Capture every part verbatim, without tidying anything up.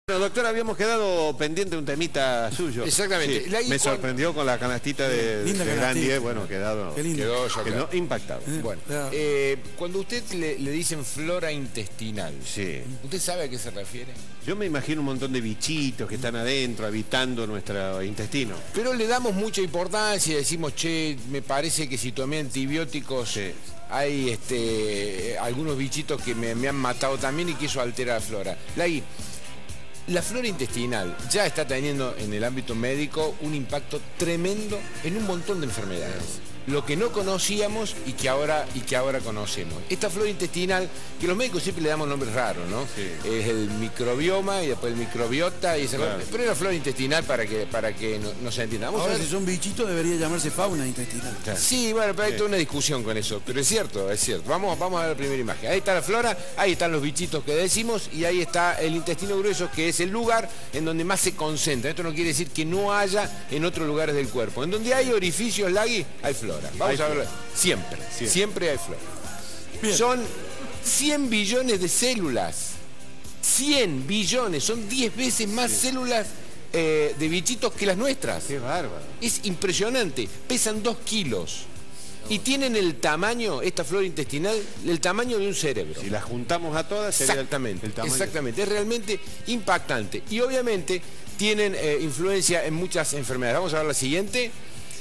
Bueno, doctor, habíamos quedado pendiente de un temita suyo. Exactamente. Sí, La, me sorprendió con la canastita de, Linda de canastita. Grandier, bueno, quedado, quedó ya quedó claro. impactado. Eh, Bueno, claro. eh, cuando usted le, le dicen flora intestinal, Sí. ¿usted sabe a qué se refiere? Yo me imagino un montón de bichitos que están adentro, habitando nuestro intestino. Pero le damos mucha importancia y decimos, che, me parece que si tomé antibióticos Sí. hay este, algunos bichitos que me, me han matado también y que eso altera la flora. Lagui, la flora intestinal ya está teniendo en el ámbito médico un impacto tremendo en un montón de enfermedades. Lo que no conocíamos y que ahora, y que ahora conocemos. Esta flora intestinal, que los médicos siempre le damos nombres raros, ¿no? Sí. Es el microbioma y después el microbiota y esa Claro. cosa. Pero es la flora intestinal para que, para que no, no se entienda. Vamos Ahora, a ver. si son bichitos, debería llamarse fauna intestinal. Claro. Sí, bueno, pero hay toda una discusión con eso, pero es cierto, es cierto. Vamos, vamos a ver la primera imagen. Ahí está la flora, ahí están los bichitos que decimos y ahí está el intestino grueso, que es el lugar en donde más se concentra. Esto no quiere decir que no haya en otros lugares del cuerpo. En donde hay orificios, Lagui, hay flora. Vamos Hay a verlo. flora. Siempre, Siempre, siempre hay flora. Bien. Son cien billones de células. cien billones, son diez veces más células eh, de bichitos que las nuestras. Qué bárbaro. Es impresionante, pesan dos kilos y tienen el tamaño, esta flora intestinal, el tamaño de un cerebro. Si las juntamos a todas, sería el- Exactamente, el tamaño. exactamente, es realmente impactante. Y obviamente tienen eh, influencia en muchas enfermedades. Vamos a ver la siguiente.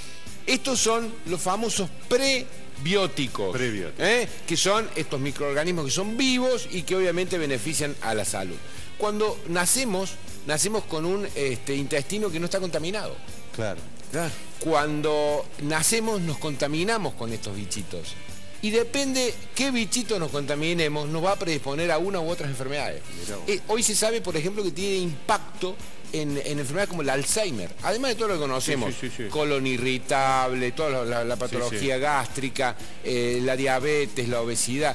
Estos son los famosos prebióticos, Prebióticos. ¿eh? Que son estos microorganismos que son vivos y que obviamente benefician a la salud. Cuando nacemos, nacemos con un este, intestino que no está contaminado. Claro. Claro. Cuando nacemos nos contaminamos con estos bichitos. Y depende qué bichito nos contaminemos, nos va a predisponer a una u otras enfermedades. Mirá vos. Eh, hoy se sabe, por ejemplo, que tiene impacto en, en enfermedades como el Alzheimer. Además de todo lo que conocemos, Sí, sí, sí, sí. colon irritable, toda la, la- la patología sí. gástrica, eh, la diabetes, la obesidad.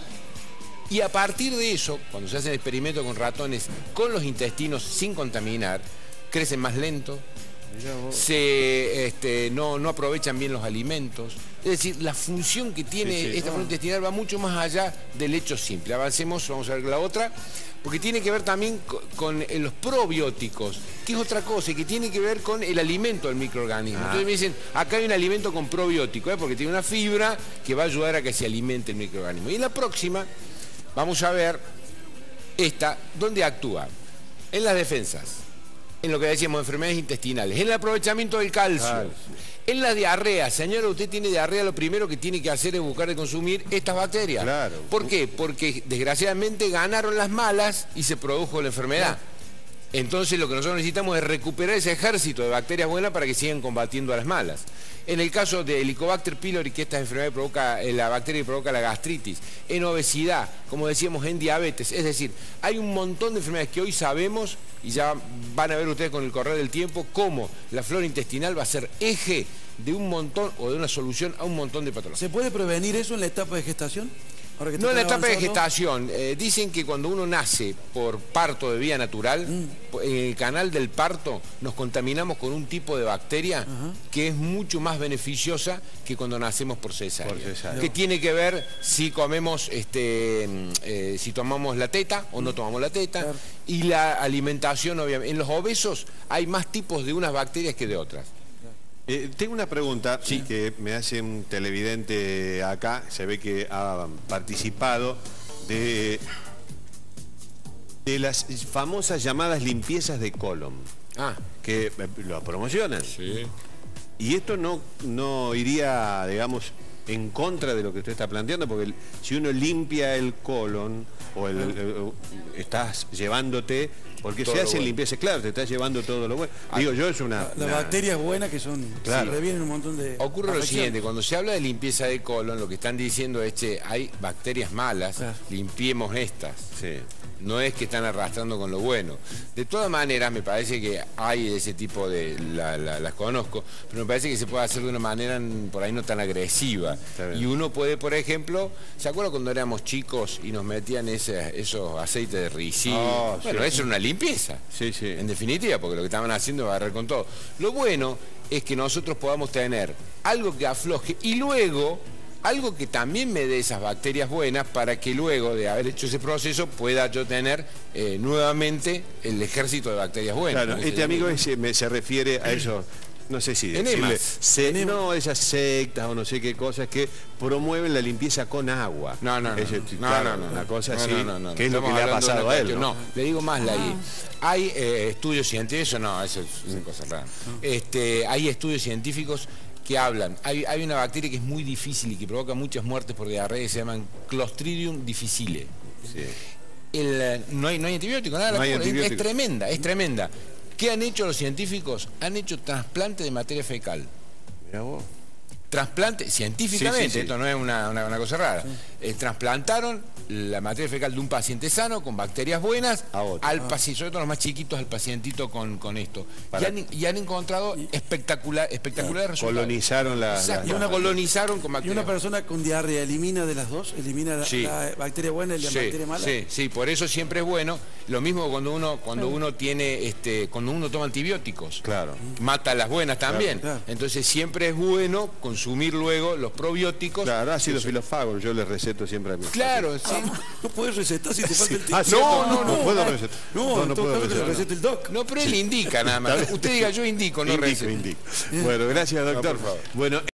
Y a partir de eso, cuando se hacen experimentos con ratones con los intestinos sin contaminar, crecen más lento, Mirá vos. se este, no, no aprovechan bien los alimentos. Es decir, la función que tiene Sí, sí. esta flora Ah. intestinal va mucho más allá del hecho simple. Avancemos, vamos a ver la otra, porque tiene que ver también co- con, eh, los probióticos, que es otra cosa, y que tiene que ver con el alimento del microorganismo. Ah. Entonces me dicen, acá hay un alimento con probiótico, ¿eh? Porque tiene una fibra que va a ayudar a que se alimente el microorganismo. Y en la próxima, vamos a ver esta, ¿dónde actúa? En las defensas, en lo que decíamos, enfermedades intestinales, en el aprovechamiento del calcio, Calcio. en la diarrea. Señora, usted tiene diarrea, lo primero que tiene que hacer es buscar de consumir estas bacterias. Claro. ¿Por qué? Porque desgraciadamente ganaron las malas y se produjo la enfermedad. Entonces lo que nosotros necesitamos es recuperar ese ejército de bacterias buenas para que sigan combatiendo a las malas. En el caso de Helicobacter pylori, que esta enfermedad provoca, eh, la bacteria que provoca la gastritis, en obesidad, como decíamos, en diabetes, es decir, hay un montón de enfermedades que hoy sabemos y ya van a ver ustedes con el correr del tiempo cómo la flora intestinal va a ser eje de un montón o de una solución a un montón de patologías. ¿Se puede prevenir eso en la etapa de gestación? Ahora que No en la está tan etapa de avanzado, gestación. Eh, dicen que cuando uno nace por parto de vía natural, Mm. en el canal del parto nos contaminamos con un tipo de bacteria Ajá. que es mucho más beneficiosa que cuando nacemos por cesárea. Por cesárea. Que tiene que ver si comemos, este, mm, eh, si tomamos la teta o no tomamos la teta. Claro. Y la alimentación, obviamente. En los obesos hay más tipos de unas bacterias que de otras. Eh, tengo una pregunta que me hace un televidente acá, se ve que ha participado de, de las famosas llamadas limpiezas de colon, Ah, que eh, lo promocionan. sí. Y esto no, no iría, digamos, en contra de lo que usted está planteando, porque el- si uno limpia el colon, o el, el- el- estás llevándote, porque Todo se lo hacen bueno. limpiezas, claro, te estás llevando todo lo bueno. Digo yo, es una... Las una- bacterias buenas que son, Claro. previenen un montón de Ocurre lo afecciones. siguiente, cuando se habla de limpieza de colon, lo que están diciendo es que hay bacterias malas, Claro. limpiemos estas. Sí. No es que están arrastrando con lo bueno. De todas maneras, me parece que hay de ese tipo de... la- la- las conozco, pero me parece que se puede hacer de una manera mm, por ahí no tan agresiva. Está bien. Y uno puede, por ejemplo, ¿se acuerdan cuando éramos chicos y nos metían ese- esos aceites de ricino? Oh, bueno, sí. eso era una limpieza. Sí, sí. En definitiva, porque lo que estaban haciendo es agarrar con todo. Lo bueno es que nosotros podamos tener algo que afloje y luego algo que también me dé esas bacterias buenas para que luego de haber hecho ese proceso pueda yo tener eh, nuevamente el ejército de bacterias buenas. Claro, este amigo es, me, se refiere a eso, no sé si decirle, se, no, esas sectas o no sé qué cosas que promueven la limpieza con agua. No, no, no, Ese, no, claro, no, no, una cosa no, así, no, no, no, que es lo que Estamos le ha hablando de pasado una a él, cuestión- ¿no? No, le digo más, la I. Hay eh, estudios científicos, eso no, eso es una cosa rara. Este, hay estudios científicos que hablan. Hay, hay una bacteria que es muy difícil y que provoca muchas muertes por diarrea que se llaman Clostridium difficile. Sí. El, eh, no, hay, no hay antibiótico, nada, No la hay cura, es- antibiótico. es tremenda, es tremenda. ¿Qué han hecho los científicos? Han hecho trasplante de materia fecal. Mirá vos. Trasplante, científicamente, Sí, sí, sí. esto no es una, una- una cosa rara. Eh, trasplantaron la materia fecal de un paciente sano con bacterias buenas A otro. al paciente, sobre todo los más chiquitos, al pacientito con, con esto. Y Para- han, y han encontrado espectacular, espectaculares resultados. Colonizaron la... Exacto, la- y una colonizaron con Y bacterias. una persona con diarrea elimina de las dos, elimina la, Sí. la bacteria buena y la Sí, bacteria mala. sí, sí, por eso siempre es bueno. Lo mismo cuando uno, cuando uno tiene, este, cuando uno toma antibióticos. Claro. Mata las buenas también. Claro, claro. Entonces siempre es bueno consumir luego los probióticos. Claro, ácido filofagos, yo les receto siempre a mis Claro, sí. No puedes recetar si te falta el tiempo. Ah, ¿cierto? No, no, puedo recetar. No, No, en no todo puedo caso que lo recetar. recete el doc. No, pero él indica nada más. Usted diga yo indico, no Indico, receta. indico. Bueno, gracias, doctor. por favor. Bueno,